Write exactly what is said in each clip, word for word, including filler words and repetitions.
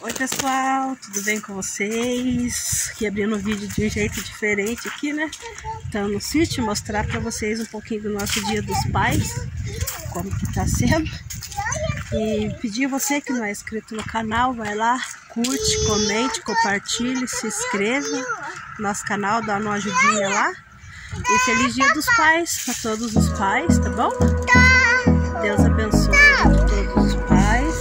Oi pessoal, tudo bem com vocês? Aqui abrindo o vídeo de um jeito diferente aqui, né? Então no sítio, mostrar pra vocês um pouquinho do nosso Dia dos Pais, como que tá sendo. E pedir você que não é inscrito no canal, vai lá, curte, comente, compartilhe, se inscreva no nosso canal, dá uma ajudinha lá. E feliz Dia dos Pais para todos os pais, tá bom? Deus abençoe a todos os pais.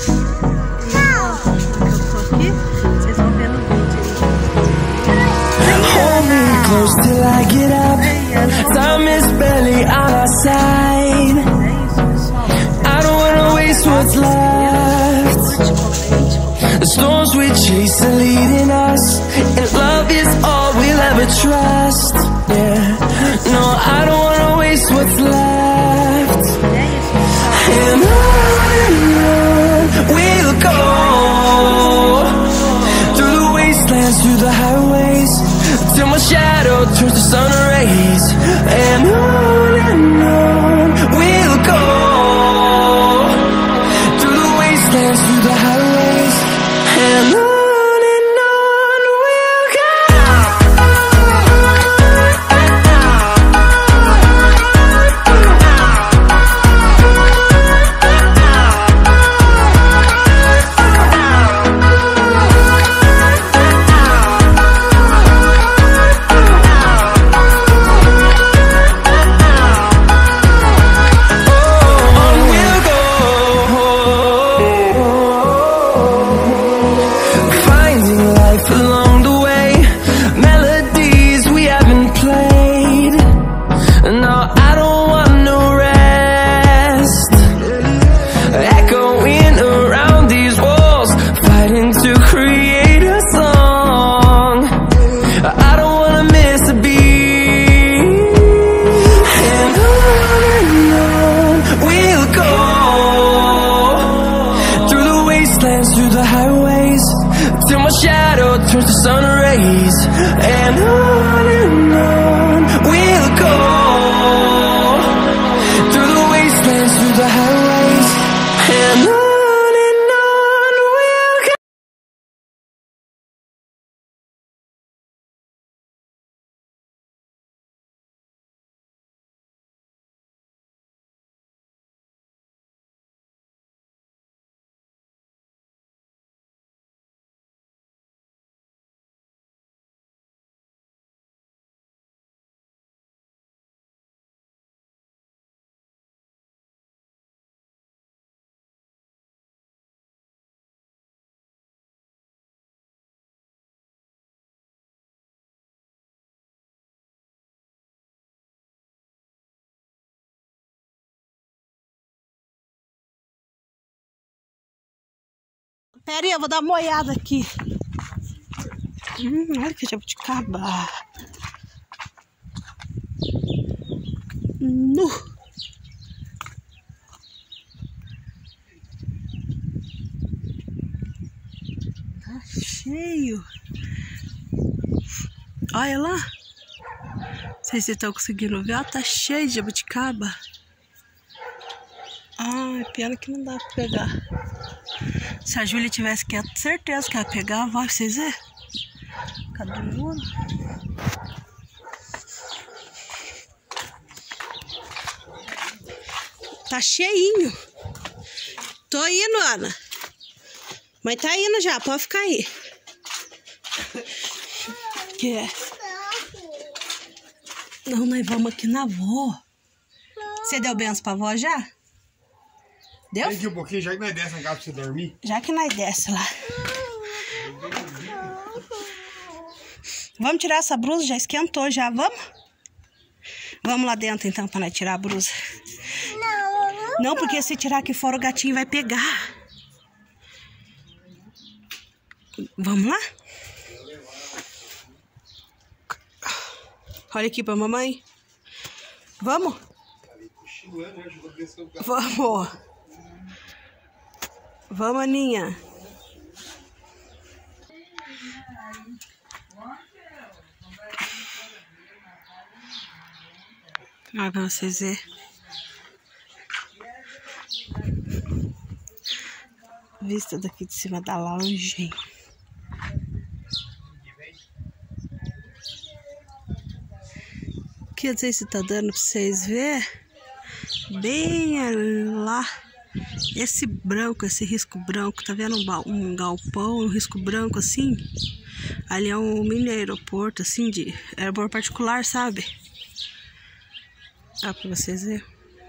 Close till I get up. Time is barely on our side. I don't wanna waste what's left. The storms we chase are leading us, and love is all we'll ever trust. Yeah, no, I don't wanna waste what's left. And on and on we'll go, through the wastelands, through the highways, till my shadow turns to sun rays. And on and on we'll go, through the wastelands, through the highways, and on. Through the highways, till my shadow turns to sun rays. And on and on we'll go, through the wastelands, through the highways, and on and on we'll go. Pera aí, eu vou dar uma olhada aqui. Hum, olha que jabuticaba. Nu. Tá cheio. Olha lá. Não sei se vocês estão conseguindo ver. Ó, tá cheio de jabuticaba. Ai, pena que não dá pra pegar. Se a Júlia tivesse quieta, certeza que ela pegava. Vai, vocês verem. Cadê o ouro? Tá cheinho. Tô indo, Ana. Mas tá indo já, pode ficar aí. Que é? Não, nós vamos aqui na avó. Você deu benção pra avó já? Deu? Tem aqui um pouquinho, já que nós desce na casa pra você dormir. Já que nós desce lá. Vamos tirar essa blusa, já esquentou já, vamos? Vamos lá dentro então pra nós tirar a blusa. Não, não. Não, porque se tirar aqui fora o gatinho vai pegar. Vamos lá? Olha aqui pra mamãe. Vamos? Vamos. Vamos, Aninha. Olha pra vocês verem. Vista daqui de cima da lounge. Aqui, não sei se tá dando pra vocês verem. Bem lá. Esse branco, esse risco branco, tá vendo um galpão, um risco branco assim? Ali é um mini aeroporto, assim, de aeroporto particular, sabe? Dá pra vocês verem.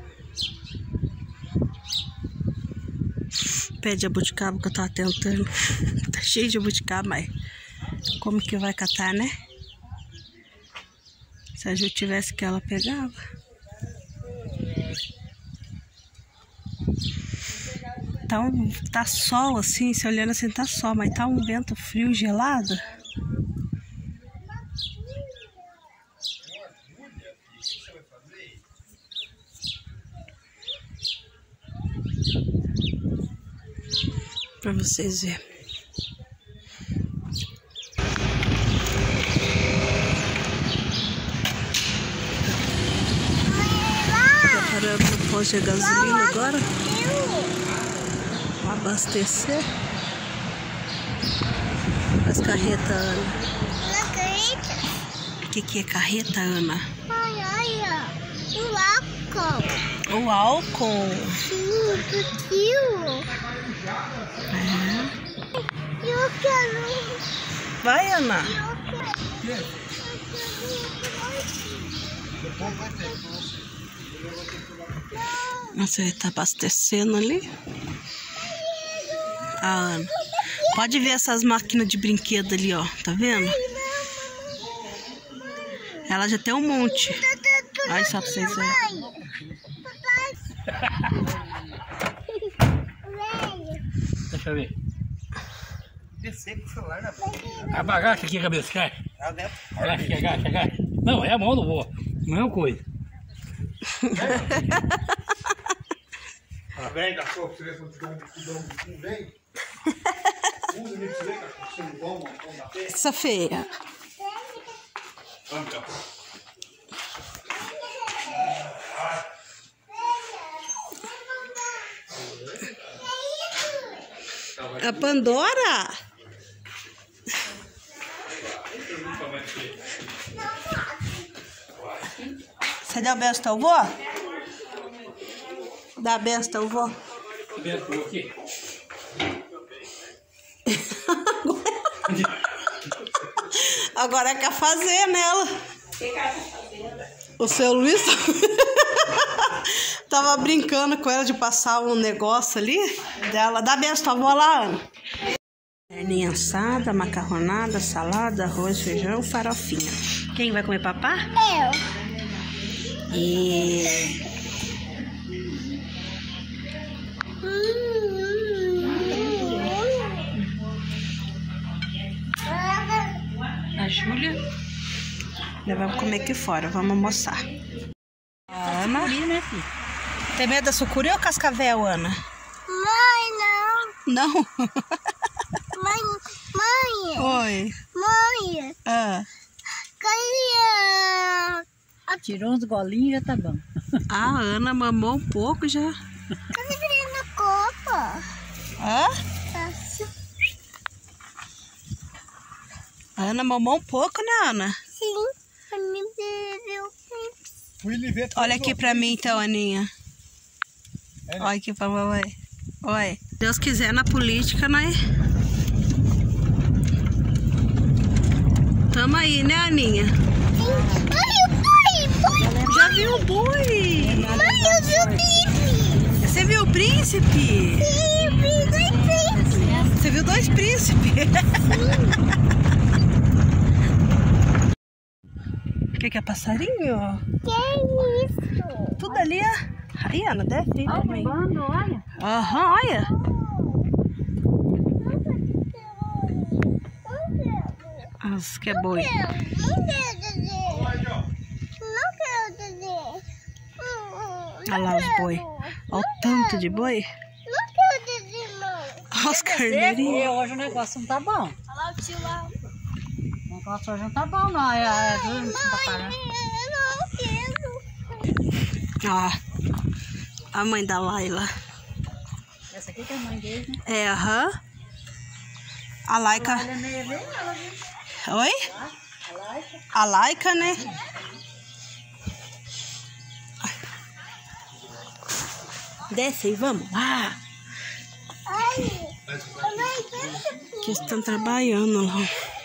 Pé de jabuticaba que eu tava tentando. Tá cheio de jabuticaba, mas como que vai catar, né? Se a Ju tivesse que ela pegava. Tá, um, tá sol assim, se olhando assim tá sol, mas tá um vento frio, gelado. Pra vocês verem. Tô parando no posto de gasolina agora. Pra abastecer. As carretas, Ana. O que, que é carreta, Ana? Ai, ai, o álcool. O álcool. Sim, do tio. É. Eu quero. Vai, Ana. Eu quero. Nossa, ele tá abastecendo ali. A Ana. Pode ver essas máquinas de brinquedo ali, ó. Tá vendo? Ela já tem um monte. Olha só pra vocês verem. Deixa eu ver. Descer com o celular na boca. A bagaça aqui, a cabeça, cai. Agacha, agacha, agacha. Não, é a mão do vô. Não é coisa. Ah, vem, cachorro, você vê se não te dá um biquinho, vem. Usa nem você vê, cachorro, você não vão, vão bater. Essa feia. Vamos, cachorro. A Pandora? Você deu a benção ao vô? Dá a benção ao vô? Agora quer fazer nela. O seu Luiz tava brincando com ela de passar um negócio ali dela. Dá benção à avó lá, Ana. Carninha assada, macarronada, salada, arroz, feijão, farofinha. Quem vai comer, papá? Eu. E... a Júlia. Nós vamos comer aqui fora, vamos almoçar. A Ana. Tem medo da sucuri ou cascavel, Ana? Mãe, não. Não? Mãe, mãe. Oi. Mãe. Ah. Cadê? Tirou uns golinhos e já tá bom. A Ana mamou um pouco já. Cadê a copa? Hã? A Ana mamou um pouco, né, Ana? Sim. A mim bebeu. Fui lhe ver. Olha aqui pra mim então, Aninha. Olha aqui pra mamãe. Oi. Deus quiser, na política, nós... Tamo aí, né, Aninha? Ai, o boi, boi. Já viu o boi? Mãe, eu vi o príncipe. Você viu o príncipe? Sim, eu vi dois príncipes. Você viu dois príncipes? O que, que é passarinho? Que é isso? Tudo ali, ó. Aí, Ana, deve vir também. Bando, olha. Aham, olha. As que é boi. Não quero dizer. Não quero dizer. Olha lá os boi. Olha o tanto de boi. Não quero dizer, não. Olha os carneirinhos. Hoje o negócio não tá bom. Olha lá o tio lá. O negócio hoje não tá bom, não. É, é, não tá parando. Eu não quero. Ó, a mãe da Laila. Essa aqui aqui que é a mãe dele, né? É, aham. A Laika. Ela é meio velha, viu? Oi? A Laika. A Laika, né? Desce aí, vamos lá. Que estão trabalhando lá.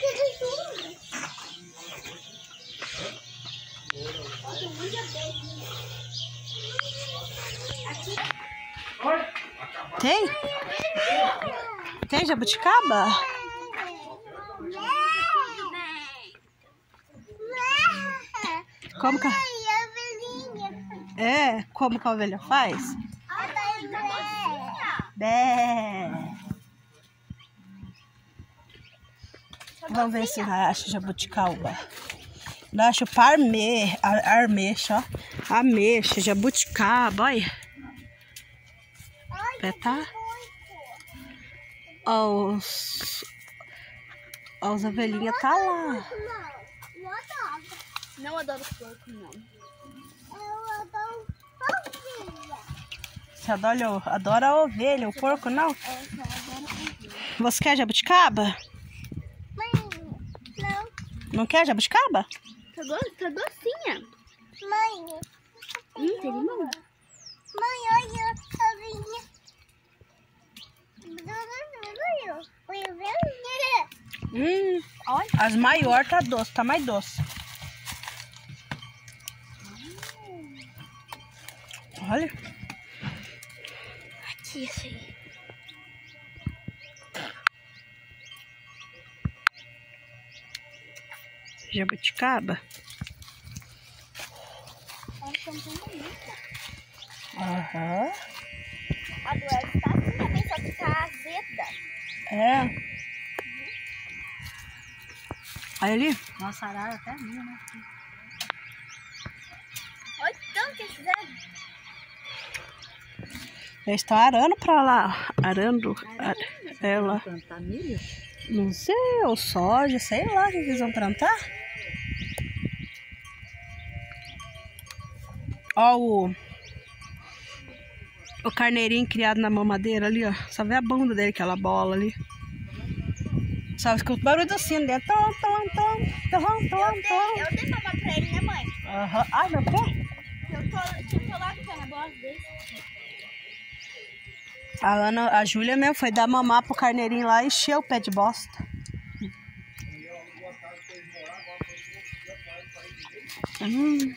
Tem? Tem jabuticaba? Como que... É, como que a ovelha faz? Bé. Vamos ver se nós achamos jabuticaba. Nós achamos parmê, armexa, ó. Ameixa, jabuticaba, olha. Tá? Ó, os... Ó, os ovelhinhas tá lá. Não adoro porco, não. Eu adoro ovelha. Você adora, adora a ovelha, o porco não? Você quer jabuticaba? Mãe, não. Não quer jabuticaba? Tá, do, tá docinha. Mãe. Hum, tem limão. Mãe, olha a ovelhinha. Hum, olha. As maiores tá doce, tá mais doce. Olha. Aqui, assim. Jabuticaba. Aham. A do Elcio tá assim também, só que tá azeda. É. Olha ali. Nossa, arara até minha, né? Olha tanto que eles fizeram. Eles estão arando pra lá. Arando. Ar... É lá. Plantar milho? Não sei, ou soja, sei lá o que eles vão plantar. Ó o... O carneirinho criado na mamadeira ali, ó. Só vê a bunda dele, aquela bola ali. Só escuta o barulho do sino dele. Tom, tom, tom, tom, tom, tom. Eu dei mamar pra ele, né, mãe? Aham. Ai, meu pé. Eu tô, tinha tô lá com a bola dele. A Ana, a Júlia mesmo foi dar mamar pro carneirinho lá e encheu o pé de bosta. Hum.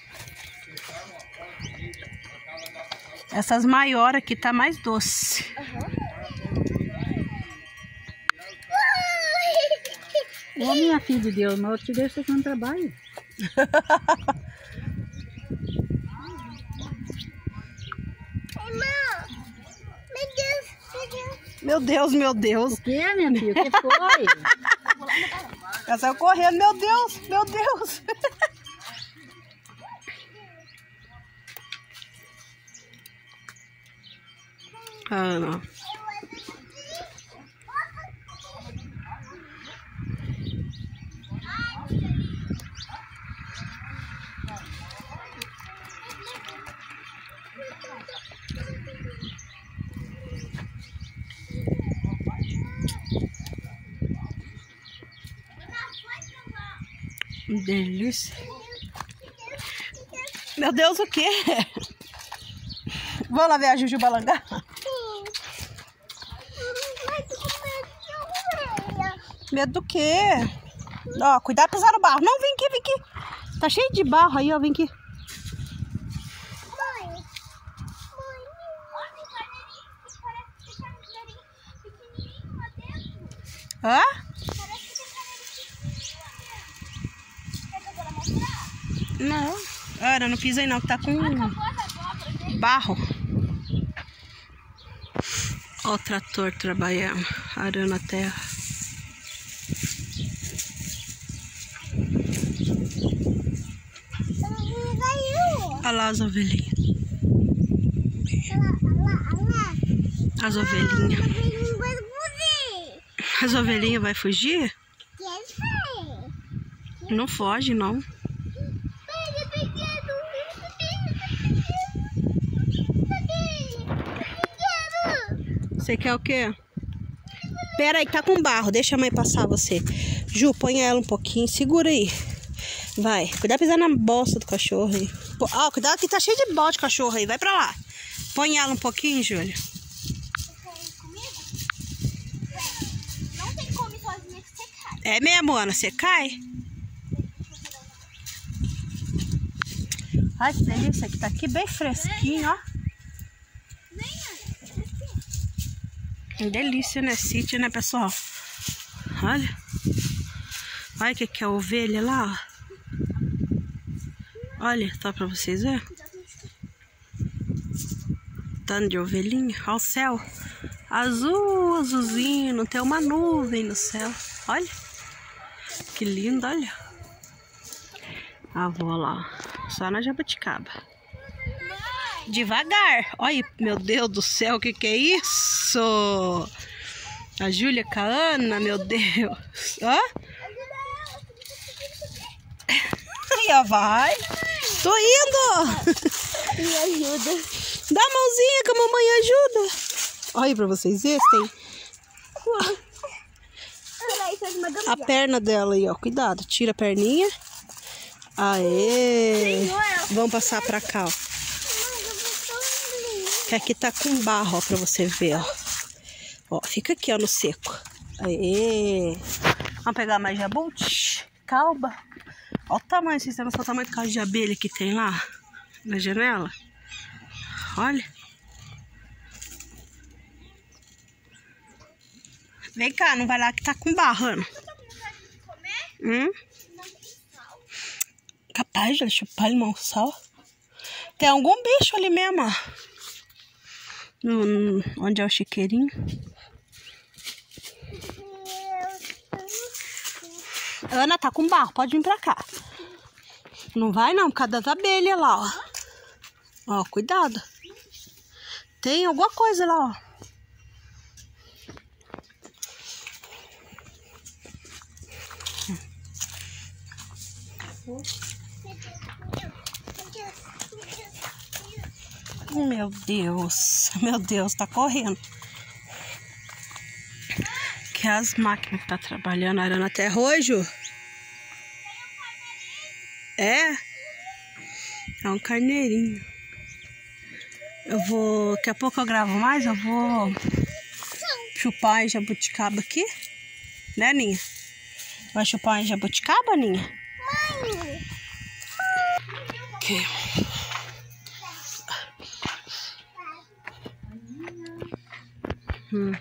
Essas maiores aqui tá mais doce. Ô, minha filha de Deus, mas eu te deixo aqui no trabalho. Meu Deus, meu Deus. O que, minha filha? O que foi? Ela saiu correndo, meu Deus, meu Deus. Ah, não. Delícia. Meu Deus, o quê? Vamos lá ver a Juju balangá? Medo do quê? Ó, cuidado pra pisar no barro. Não, vem aqui, vem aqui. Tá cheio de barro aí, ó. Vem aqui. Mãe, mãe, olha o carneirinho. Parece que tem carneirinho pequenininho lá dentro. Hã? Parece que tem carneirinho pequenininho lá dentro. Quer que eu vou lá mostrar? Não. Ana, não pisa aí não, que tá com barro. Ó o trator trabalhando, arando a terra. Olha lá as ovelhinhas. As ovelhinhas. As ovelhinhas vai fugir? Não foge, não. Você quer o quê? Pera aí, tá com barro. Deixa a mãe passar você. Ju, põe ela um pouquinho. Segura aí. Vai. Cuidado pisar na bosta do cachorro aí. Ó, cuidado que tá cheio de bote de cachorro aí. Vai pra lá. Põe ela um pouquinho, Júlia. Não tem como ir sozinha que você cai. É mesmo, Ana? Você cai? Ai, que delícia. Que tá aqui bem fresquinho, ó. Que delícia, né? Sítio, né, pessoal? Olha. Olha o que que é a ovelha lá, ó. Olha, só pra vocês verem. Tanto de ovelhinha. Olha o céu. Azul, azulzinho. Não tem uma nuvem no céu. Olha. Que lindo, olha. A avó lá. Só na jabuticaba. Devagar. Olha, meu Deus do céu, o que que é isso? A Júlia com a Ana, meu Deus. Ó. Aí, ó, vai. Tô indo. Me ajuda. Dá a mãozinha que a mamãe ajuda. Olha aí pra vocês verem. Tem a perna dela aí, ó. Cuidado. Tira a perninha. Aê. Vamos passar pra cá, ó. Que aqui tá com barro, ó, pra você ver, ó. Ó, fica aqui, ó, no seco. Aê. Vamos pegar mais jabuti. Calba. Olha o tamanho, vocês têm noção do tamanho do caso de abelha que tem lá na janela? Olha. Vem cá, não vai lá que tá com barro, Ana. Hum? Capaz de chupar limão com sal. Tem algum bicho ali mesmo, ó. No, no, onde é o chiqueirinho. Ana tá com barro, pode vir pra cá. Não vai não, por causa das abelhas lá, ó. Ó, cuidado. Tem alguma coisa lá, ó. Meu Deus, meu Deus, tá correndo. Que as máquinas que tá trabalhando arando a terra hoje. É? É um carneirinho. Eu vou, daqui a pouco eu gravo mais, eu vou chupar em jabuticaba aqui. Né, Ninha? Vai chupar em jabuticaba, Ninha? Mãe! Ok. Hum.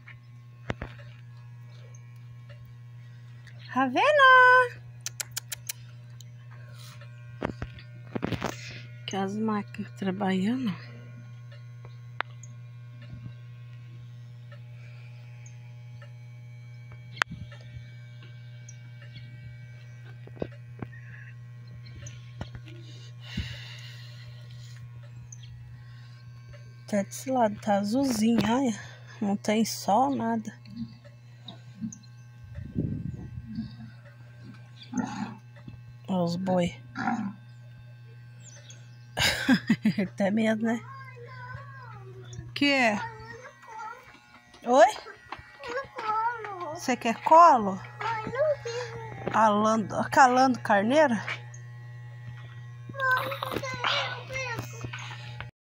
Ravena! Que as máquinas trabalhando. Até desse lado tá azulzinho, olha. Não tem sol, nada. Olha os boi. Até medo, né? Que é? Oi? Você quer colo? Alando, calando carneiro?